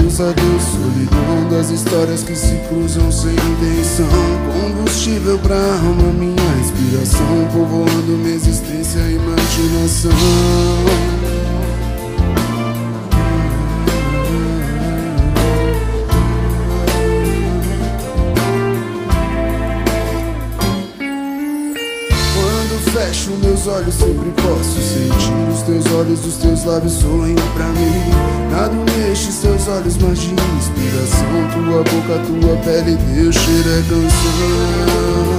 olhos, adeus solidão, das histórias que se cruzam sem intenção. Combustível pra alma, minha inspiração, povoando minha existência e imaginação. Fecho meus olhos, sempre posso sentir os teus olhos, os teus lábios sorrindo pra mim. Nada mexe, seus olhos, magia, inspiração. Tua boca, tua pele, teu cheiro é canção.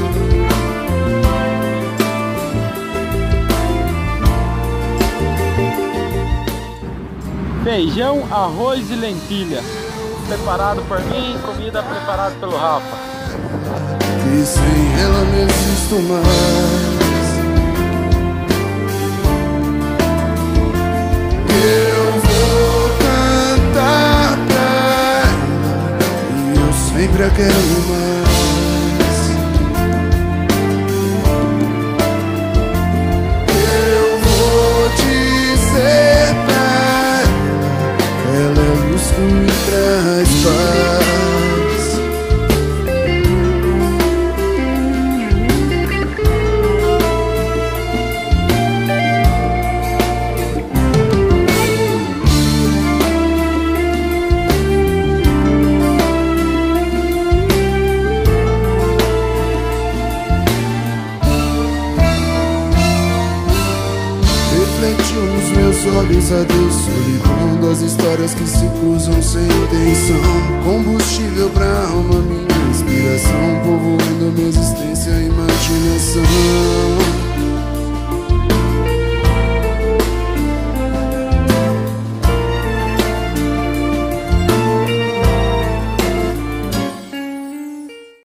Feijão, arroz e lentilha, preparado por mim, comida preparada pelo Rafa. E sem ela não existo mais. Eu vou cantar pra ela e eu sempre a quero mais. Eu vou dizer pra ela é a luz que me traz paz. Refletiu nos meus olhos, adeus solidão, das histórias que se cruzam sem intenção. Combustível pra alma, minha